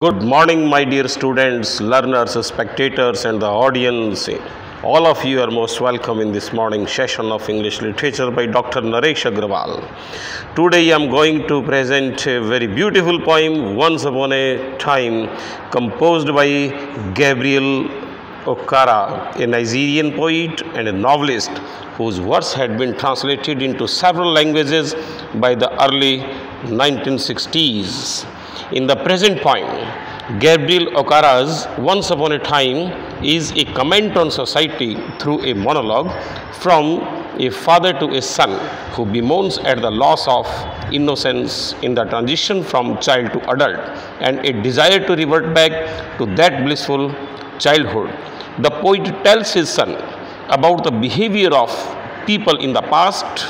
Good morning, my dear students, learners, spectators, and the audience. All of you are most welcome in this morning session of English Literature by Dr. Naresh Agrawal. Today I am going to present a very beautiful poem, Once Upon a Time, composed by Gabriel Okara, a Nigerian poet and a novelist whose verse had been translated into several languages by the early 1960s. In the present poem, Gabriel Okara's Once Upon a Time is a comment on society through a monologue from a father to a son who bemoans at the loss of innocence in the transition from child to adult and a desire to revert back to that blissful childhood. The poet tells his son about the behavior of people in the past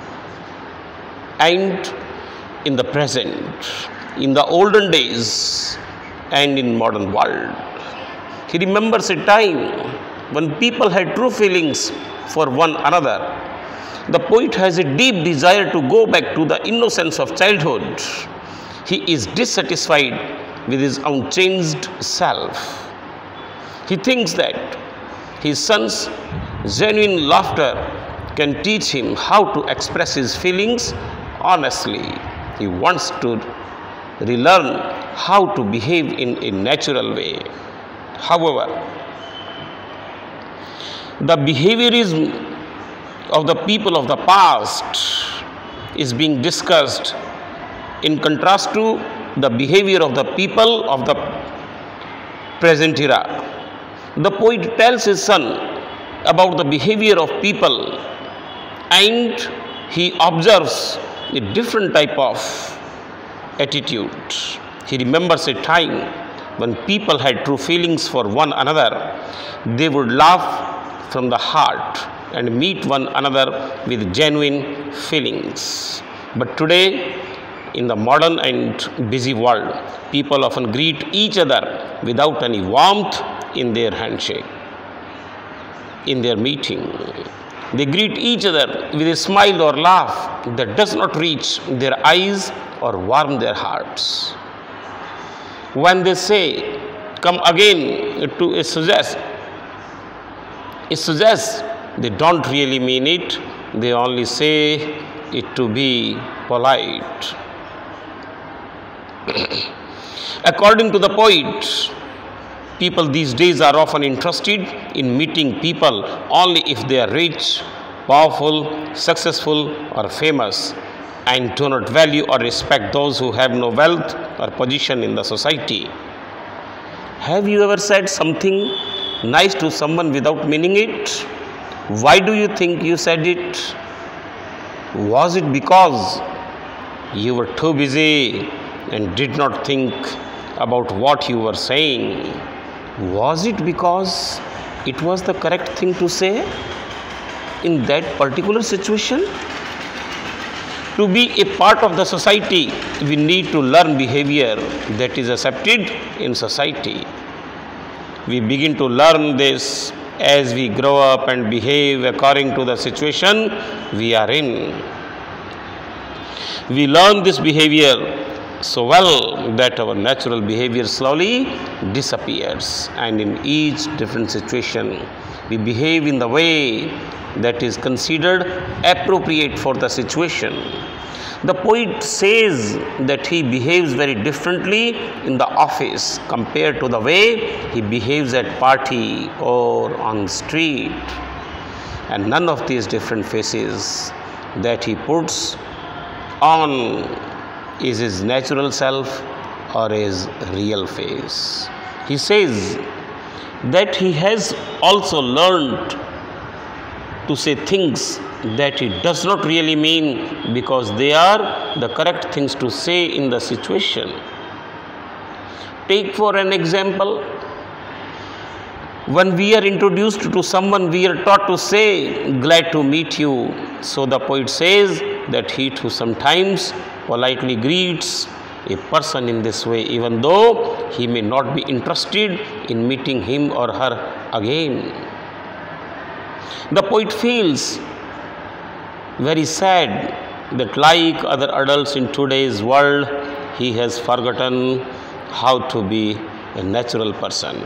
and in the present, in the olden days and in modern world. He remembers a time when people had true feelings for one another. The poet has a deep desire to go back to the innocence of childhood. He is dissatisfied with his unchanged self. He thinks that his son's genuine laughter can teach him how to express his feelings honestly. He wants to relearn how to behave in a natural way. However, the behaviorism of the people of the past is being discussed in contrast to the behavior of the people of the present era. The poet tells his son about the behavior of people and he observes a different type of attitude. He remembers a time when people had true feelings for one another. They would laugh from the heart and meet one another with genuine feelings. But today, in the modern and busy world, people often greet each other without any warmth in their handshake, in their meeting. They greet each other with a smile or laugh that does not reach their eyes or warm their hearts. When they say, "Come again," it suggests they don't really mean it. They only say it to be polite. According to the poet, people these days are often interested in meeting people only if they are rich, powerful, successful, or famous, and do not value or respect those who have no wealth or position in the society. Have you ever said something nice to someone without meaning it? Why do you think you said it? Was it because you were too busy and did not think about what you were saying? Was it because it was the correct thing to say in that particular situation? To be a part of the society, we need to learn behavior that is accepted in society. We begin to learn this as we grow up and behave according to the situation we are in. We learn this behavior so well that our natural behavior slowly disappears, and in each different situation we behave in the way that is considered appropriate for the situation. The poet says that he behaves very differently in the office compared to the way he behaves at party or on street, and none of these different faces that he puts on is his natural self or his real face. He says that he has also learned to say things that he does not really mean because they are the correct things to say in the situation. Take for an example, when we are introduced to someone, we are taught to say, "Glad to meet you." So the poet says that he too sometimes politely greets a person in this way, even though he may not be interested in meeting him or her again. The poet feels very sad that, like other adults in today's world, he has forgotten how to be a natural person.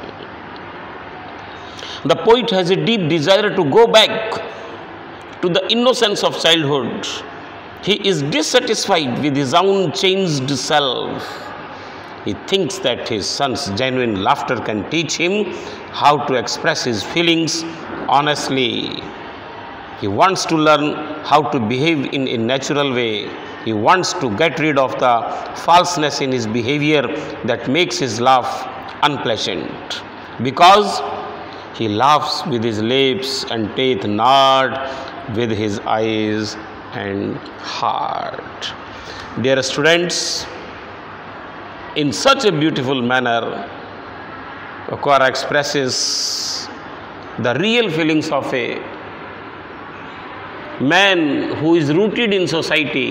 The poet has a deep desire to go back to the innocence of childhood. He is dissatisfied with his own changed self. He thinks that his son's genuine laughter can teach him how to express his feelings honestly. He wants to learn how to behave in a natural way. He wants to get rid of the falseness in his behavior that makes his laugh unpleasant. Because he laughs with his lips and teeth, not with his eyes and heart. Dear students, in such a beautiful manner, Okwara expresses the real feelings of a man who is rooted in society.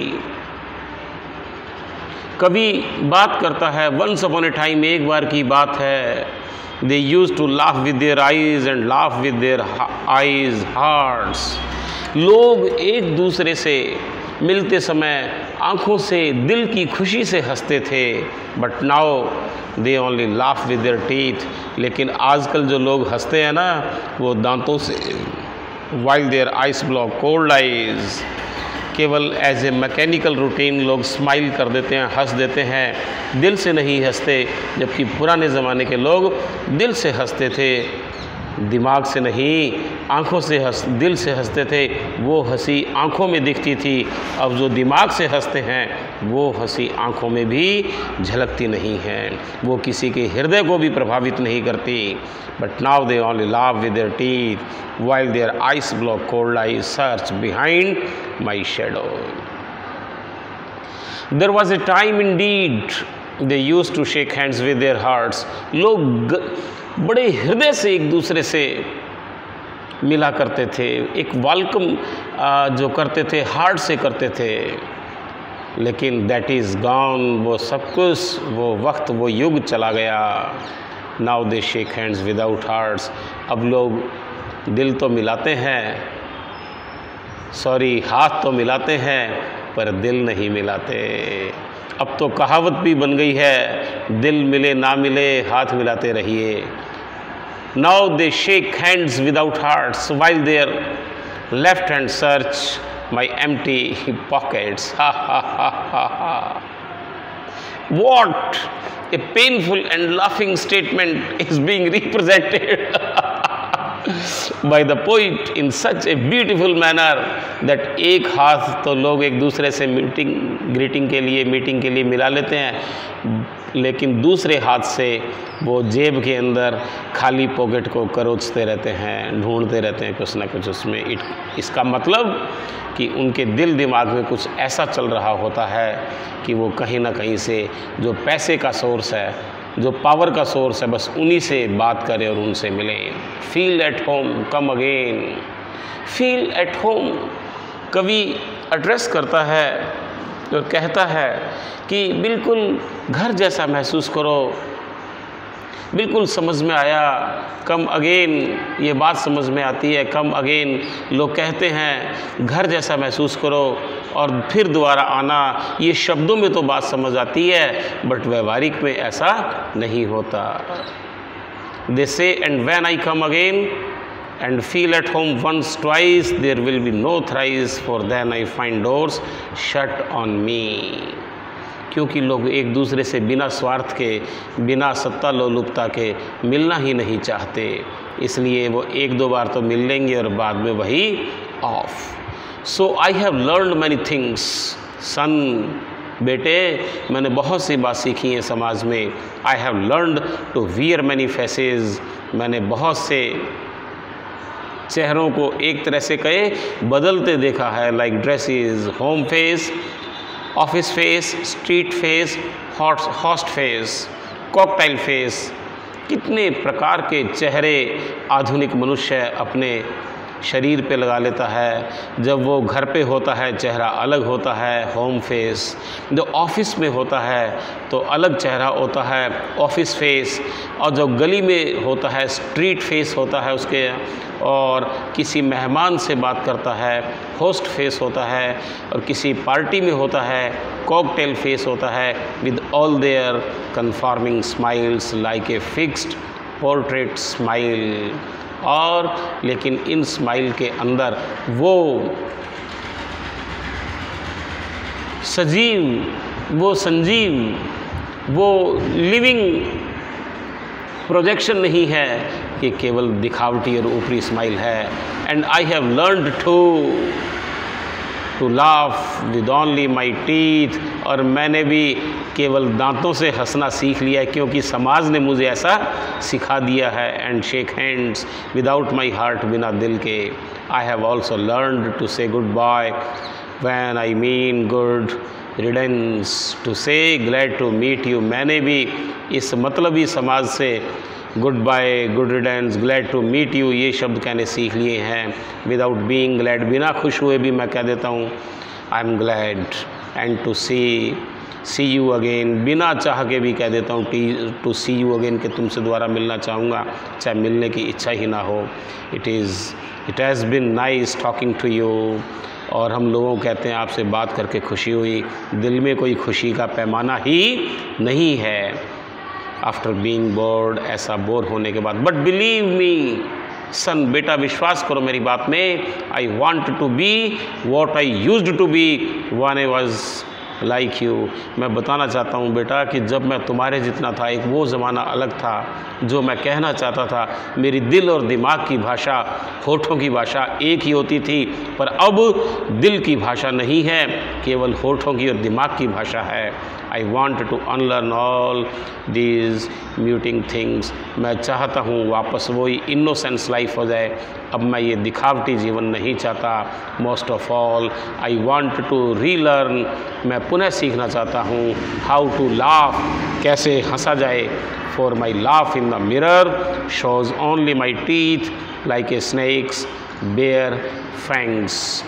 कवि बात करता है, once upon a time, एक बार की बात है, they used to laugh with their eyes and laugh with their eyes, hearts. लोग एक दूसरे से मिलते समय आँखों से, दिल की खुशी से हंसते थे, but now they only laugh with their teeth. लेकिन आजकल जो लोग हंसते हैं ना, वो दांतों से, while there ice block, cold eyes, केवल एज ए मैकेनिकल रूटीन लोग स्माइल कर देते हैं, हंस देते हैं, दिल से नहीं हंसते. जबकि पुराने ज़माने के लोग दिल से हंसते थे, दिमाग से नहीं, आँखों से दिल से हंसते थे. वो हंसी आँखों में दिखती थी. अब जो दिमाग से हंसते हैं वो हंसी आँखों में भी झलकती नहीं है, वो किसी के हृदय को भी प्रभावित नहीं करती. But now they only laugh with their teeth while there ice block, cold eyes search behind my shadow. There was a time Indeed they used to shake hands with their hearts. लोग बड़े हृदय से एक दूसरे से मिला करते थे, एक वेलकम जो करते थे हार्ट से करते थे. लेकिन दैट इज़ गॉन, वो सब कुछ, वो वक्त, वो युग चला गया. Now they shake hands without hearts. अब लोग दिल तो मिलाते हैं, सॉरी हाथ तो मिलाते हैं, पर दिल नहीं मिलाते. अब तो कहावत भी बन गई है, दिल मिले ना मिले हाथ मिलाते रहिए. Now they shake hands without hearts while there left hand search my empty pockets. हा हा हा हा हा. What a painful and laughing statement is being represented by the poet in such a beautiful manner that एक हाथ तो लोग एक दूसरे से मीटिंग के लिए मिला लेते हैं, लेकिन दूसरे हाथ से वो जेब के अंदर खाली पॉकेट को करोचते रहते हैं, ढूंढते रहते हैं कुछ ना कुछ उसमें. इसका मतलब कि उनके दिल दिमाग में कुछ ऐसा चल रहा होता है कि वो कहीं ना कहीं से जो पैसे का सोर्स है, जो पावर का सोर्स है, बस उन्हीं से बात करें और उनसे मिलें. Feel at home, come again. Feel at home कवि एड्रेस करता है और कहता है कि बिल्कुल घर जैसा महसूस करो. बिल्कुल समझ में आया. कम अगेन, ये बात समझ में आती है. कम अगेन लोग कहते हैं घर जैसा महसूस करो और फिर दोबारा आना. ये शब्दों में तो बात समझ आती है, बट व्यवहारिक में ऐसा नहीं होता. दे से and when I come again and feel at home once, twice, there will be no thrice, for then I find doors shut on me. क्योंकि लोग एक दूसरे से बिना स्वार्थ के, बिना सत्ता लोलुपता के मिलना ही नहीं चाहते, इसलिए वो एक दो बार तो मिल लेंगे और बाद में वही of. So I have learned many things सन. बेटे, मैंने बहुत सी बात सीखी है समाज में. I have learned to wear many faces. मैंने बहुत से चेहरों को एक तरह से कहे बदलते देखा है. Like dresses, home face, office face, street face, host face, cocktail face. कितने प्रकार के चेहरे आधुनिक मनुष्य अपने शरीर पे लगा लेता है। जब वो घर पे होता है चेहरा अलग होता है, होम फेस। जो ऑफिस में होता है तो अलग चेहरा होता है, ऑफिस फेस। और जो गली में होता है स्ट्रीट फेस होता है उसके। और किसी मेहमान से बात करता है होस्ट फेस होता है। और किसी पार्टी में होता है कॉकटेल फेस होता है, with all there conforming smiles like a fixed portrait smile. और लेकिन इन स्माइल के अंदर वो सजीव, वो संजीव, वो लिविंग प्रोजेक्शन नहीं है, ये केवल दिखावटी और ऊपरी स्माइल है। And I have learned to laugh with only my teeth. और मैंने भी केवल दांतों से हंसना सीख लिया है, क्योंकि समाज ने मुझे ऐसा सिखा दिया है। And shake hands without my heart, बिना दिल के। I have also learned to से good by when I mean good riddance, to से ग्लैड टू मीट यू। मैंने भी इस मतलबी समाज से good bye, good riddance, glad to meet you ये शब्द कहने सीख लिए हैं। विदाउट बीइंग ग्लैड, बिना खुश हुए भी मैं कह देता हूँ I am glad. And to C you again, बिना चाह के भी कह देता हूँ टू सी यू अगेन, कि तुमसे दोबारा मिलना चाहूँगा चाहे मिलने की इच्छा ही ना हो। It has been nice talking to you. और हम लोगों कहते हैं आपसे बात करके खुशी हुई, दिल में कोई खुशी का पैमाना ही नहीं है आफ्टर बीइंग बोर्ड, ऐसा बोर होने के बाद। बट बिलीव मी सन, बेटा विश्वास करो मेरी बात में, I want to be what I used to be when I was like you. मैं बताना चाहता हूँ बेटा कि जब मैं तुम्हारे जितना था, एक वो ज़माना अलग था जो मैं कहना चाहता था। मेरी दिल और दिमाग की भाषा, होठों की भाषा एक ही होती थी, पर अब दिल की भाषा नहीं है, केवल होठों की और दिमाग की भाषा है। I want to unlearn all these muting things. मैं चाहता हूँ वापस वही इनोसेंस लाइफ हो जाए। अब मैं ये दिखावटी जीवन नहीं चाहता। Most of all I want to relearn, मैं पुनः सीखना चाहता हूँ हाउ टू लाफ, कैसे हंसा जाए। For my laugh in the mirror shows only my teeth like a snake's bare fangs.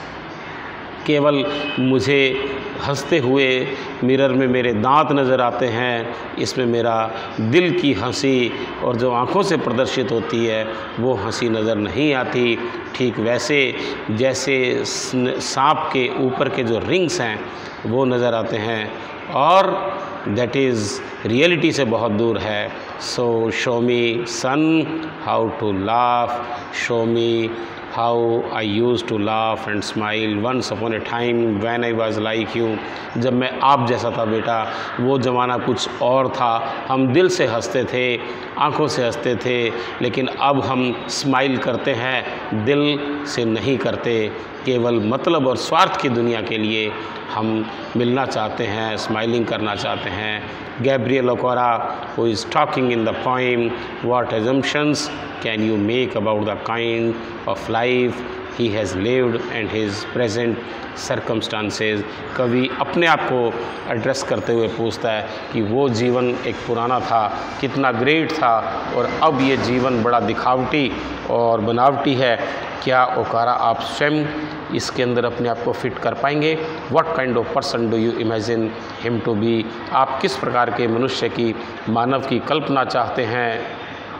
केवल मुझे हंसते हुए मिरर में मेरे दांत नज़र आते हैं, इसमें मेरा दिल की हंसी और जो आँखों से प्रदर्शित होती है वो हंसी नज़र नहीं आती। ठीक वैसे जैसे सांप के ऊपर के जो रिंग्स हैं वो नज़र आते हैं, और दैट इज़ रियलिटी से बहुत दूर है। So show me son how to laugh, show me how I used to laugh and smile once upon a time when I was like you। जब मैं आप जैसा था बेटा, वो ज़माना कुछ और था। हम दिल से हंसते थे, आँखों से हंसते थे, लेकिन अब हम स्माइल करते हैं, दिल से नहीं करते। केवल मतलब और स्वार्थ की दुनिया के लिए हम मिलना चाहते हैं, स्माइलिंग करना चाहते हैं। Gabriel Okara who is talking in the poem, what assumptions can you make about the kind of life he has lived and his present circumstances। कवि अपने आप को एड्रेस करते हुए पूछता है कि वो जीवन एक पुराना था, कितना ग्रेट था, और अब ये जीवन बड़ा दिखावटी और बनावटी है। क्या ओकारा आप स्वयं इसके अंदर अपने आप को फिट कर पाएंगे? What kind of person do you imagine him to be. आप किस प्रकार के मनुष्य की, मानव की कल्पना चाहते हैं?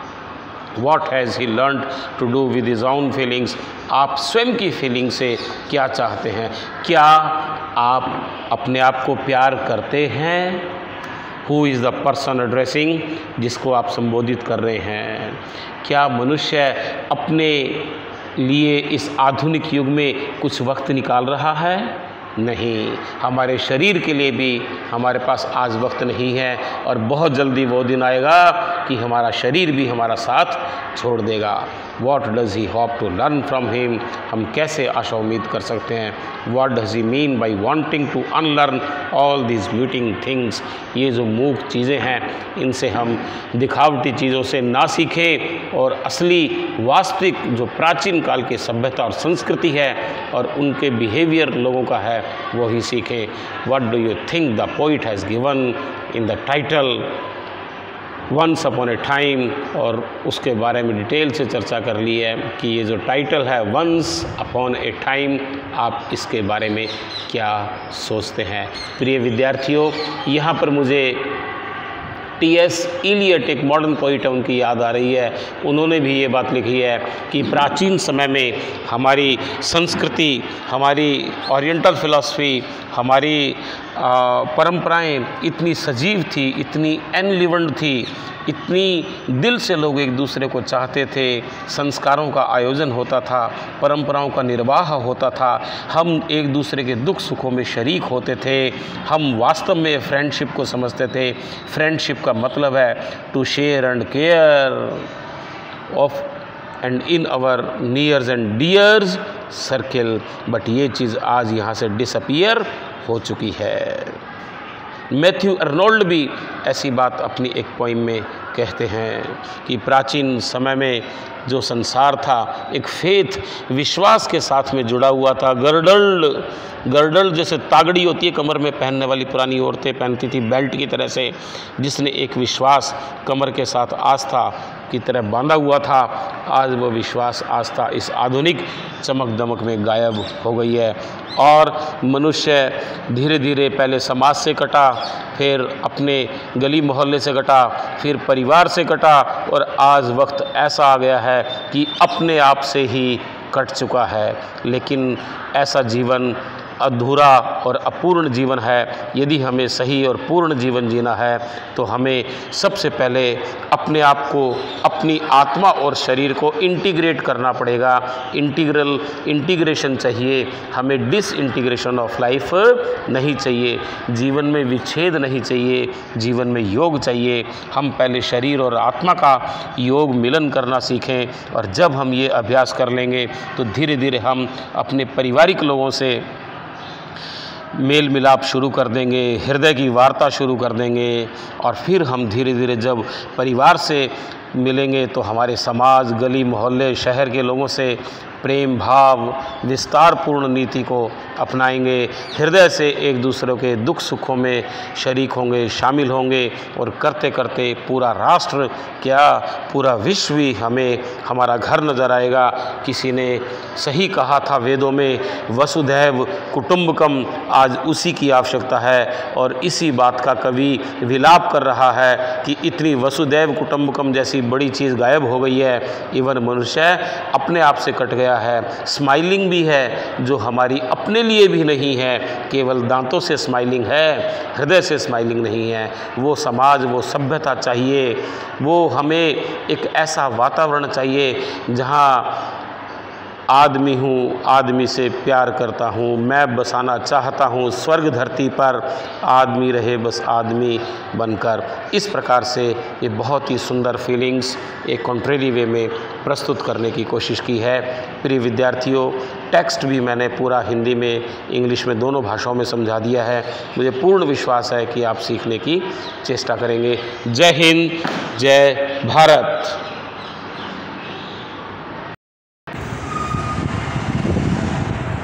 What has he learned to do with his own feelings। आप स्वयं की फीलिंग से क्या चाहते हैं? क्या आप अपने आप को प्यार करते हैं? Who is the person addressing, जिसको आप संबोधित कर रहे हैं? क्या मनुष्य अपने लिए इस आधुनिक युग में कुछ वक्त निकाल रहा है? नहीं। हमारे शरीर के लिए भी हमारे पास आज वक्त नहीं है, और बहुत जल्दी वो दिन आएगा कि हमारा शरीर भी हमारा साथ छोड़ देगा। What does he hope to learn from him। हम कैसे आशा उम्मीद कर सकते हैं? What does he mean by wanting to unlearn all these muting things। ये जो मूक चीज़ें हैं, इनसे हम दिखावटी चीज़ों से ना सीखें और असली वास्तविक जो प्राचीन काल की सभ्यता और संस्कृति है और उनके बिहेवियर लोगों का है वो ही सीखें। What do you think the poet has given in the title once upon a time, और उसके बारे में डिटेल से चर्चा कर ली है कि ये जो टाइटल है वंस अपॉन ए टाइम, आप इसके बारे में क्या सोचते हैं। प्रिय विद्यार्थियों, यहाँ पर मुझे टी.एस. इलियट, एक मॉडर्न पोइट है, उनकी याद आ रही है। उन्होंने भी ये बात लिखी है कि प्राचीन समय में हमारी संस्कृति, हमारी ओरिएंटल फिलॉसफी, हमारी परंपराएं इतनी सजीव थी, इतनी एनलिवेंट थी, इतनी दिल से लोग एक दूसरे को चाहते थे, संस्कारों का आयोजन होता था, परंपराओं का निर्वाह होता था, हम एक दूसरे के दुख सुखों में शरीक होते थे, हम वास्तव में फ्रेंडशिप को समझते थे। फ्रेंडशिप का मतलब है to share and care of and in our nears and dears circle, but ये चीज़ आज यहाँ से डिसअपीयर हो चुकी है। मैथ्यू अर्नोल्ड भी ऐसी बात अपनी एक पोइम में कहते हैं कि प्राचीन समय में जो संसार था एक फेथ, विश्वास के साथ में जुड़ा हुआ था। गर्डल जैसे तागड़ी होती है कमर में पहनने वाली, पुरानी औरतें पहनती थी बेल्ट की तरह से, जिसने एक विश्वास कमर के साथ आस्था की तरह बांधा हुआ था, आज वो विश्वास आस्था इस आधुनिक चमक दमक में गायब हो गई है। और मनुष्य धीरे धीरे पहले समाज से कटा, फिर अपने गली मोहल्ले से कटा, फिर परिवार से कटा, और आज वक्त ऐसा आ गया है कि अपने आप से ही कट चुका है। लेकिन ऐसा जीवन अधूरा और अपूर्ण जीवन है। यदि हमें सही और पूर्ण जीवन जीना है तो हमें सबसे पहले अपने आप को, अपनी आत्मा और शरीर को इंटीग्रेट करना पड़ेगा। इंटीग्रेशन चाहिए हमें, डिसइंटीग्रेशन ऑफ लाइफ नहीं चाहिए। जीवन में विच्छेद नहीं चाहिए, जीवन में योग चाहिए। हम पहले शरीर और आत्मा का योग मिलन करना सीखें, और जब हम ये अभ्यास कर लेंगे तो धीरे धीरे हम अपने पारिवारिक लोगों से मेल मिलाप शुरू कर देंगे, हृदय की वार्ता शुरू कर देंगे, और फिर हम धीरे धीरे जब परिवार से मिलेंगे तो हमारे समाज, गली मोहल्ले, शहर के लोगों से प्रेम भाव, विस्तारपूर्ण नीति को अपनाएंगे, हृदय से एक दूसरे के दुख सुखों में शरीक होंगे, शामिल होंगे, और करते करते पूरा राष्ट्र क्या पूरा विश्व ही हमें हमारा घर नज़र आएगा। किसी ने सही कहा था वेदों में, वसुधैव कुटुंबकम, आज उसी की आवश्यकता है। और इसी बात का कवि विलाप कर रहा है कि इतनी वसुधैव कुटुंबकम जैसी बड़ी चीज़ गायब हो गई है। इवन मनुष्य अपने आप से कट गया है। स्माइलिंग भी है जो हमारी अपने लिए भी नहीं है, केवल दांतों से स्माइलिंग है, हृदय से स्माइलिंग नहीं है। वो समाज, वो सभ्यता चाहिए, वो हमें एक ऐसा वातावरण चाहिए जहाँ आदमी हूँ, आदमी से प्यार करता हूँ, मैं बसाना चाहता हूँ स्वर्ग धरती पर, आदमी रहे बस आदमी बनकर। इस प्रकार से ये बहुत ही सुंदर फीलिंग्स एक कॉन्ट्रेरी वे में प्रस्तुत करने की कोशिश की है। प्रिय विद्यार्थियों, टेक्स्ट भी मैंने पूरा हिंदी में, इंग्लिश में, दोनों भाषाओं में समझा दिया है। मुझे पूर्ण विश्वास है कि आप सीखने की चेष्टा करेंगे। जय हिंद, जय भारत।